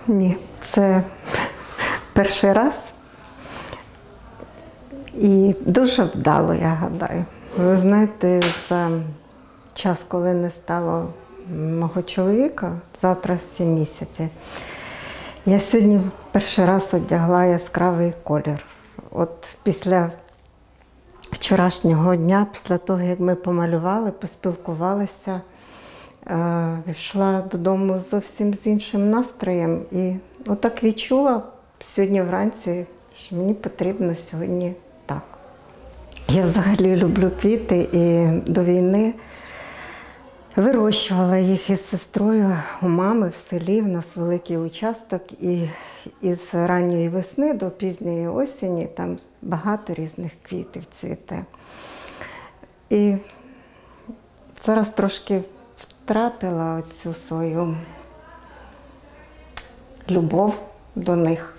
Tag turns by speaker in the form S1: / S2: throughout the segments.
S1: Ні, це перший раз. І дуже вдало, я гадаю. Ви знаєте, за час, коли не стало мого чоловіка, завтра 7 місяців, я сьогодні перший раз одягла яскравий колір. От після вчорашнього дня, після того, як ми помалювали, поспілкувалися, йшла додому зовсім з іншим настроєм. І отак відчула сьогодні вранці, що мені потрібно сьогодні так. Я взагалі люблю квіти і до війни вирощувала їх із сестрою у мами в селі. В нас великий участок, і із ранньої весни до пізньої осені там багато різних квітів цвіте. І зараз трошки втратила цю свою любов до них.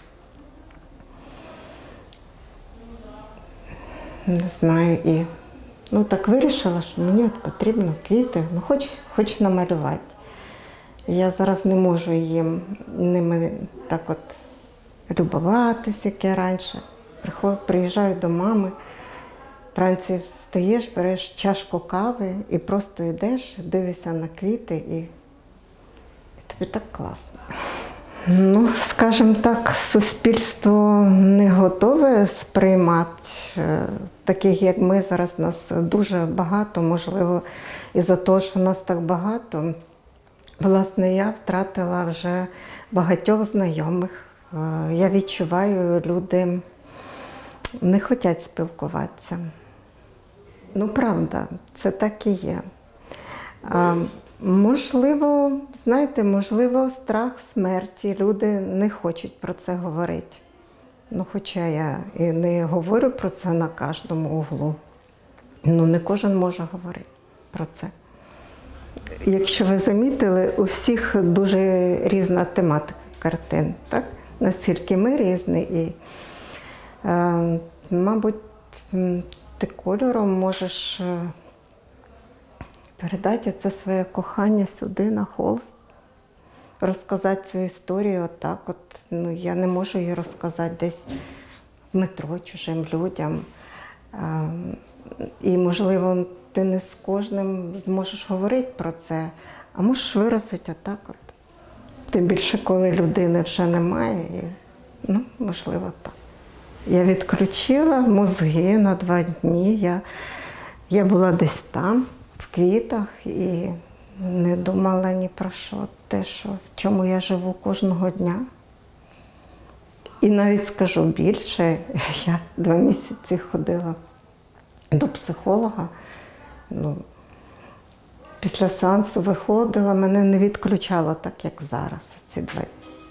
S1: Не знаю, і так вирішила, що мені от потрібно квіти, хоч намалювати. Я зараз не можу ними так от любуватися, як я раніше. Приїжджаю до мами, вранці встаєш, береш чашку кави і просто йдеш, дивишся на квіти і тобі так класно. Скажімо так, суспільство не готове сприймати таких, як ми. Зараз нас дуже багато, можливо, із-за того, що нас так багато. Власне, я втратила вже багатьох знайомих. Я відчуваю, люди не хочуть спілкуватися. Правда, це так і є. Можливо, знаєте, можливо, страх смерті. Люди не хочуть про це говорити. Хоча я і не говорю про це на кожному углу. Не кожен може говорити про це. Якщо ви замітили, у всіх дуже різна тематика картин, так? Наскільки ми різні. І, мабуть, ти кольором можеш передати це своє кохання сюди, на холст, розказати цю історію отак от. Я не можу її розказати десь в метро чужим людям. І, можливо, ти не з кожним зможеш говорити про це, а можеш виразити отак от. Тим більше, коли людини вже немає, і, можливо, так. Я відключила мозги на 2 дні. Я була десь там, в квітах, і не думала ні про що. Те, в чому я живу кожного дня. І навіть скажу більше, я 2 місяці ходила до психолога. Після сеансу виходила, мене не відключало так, як зараз, ці 2 дні.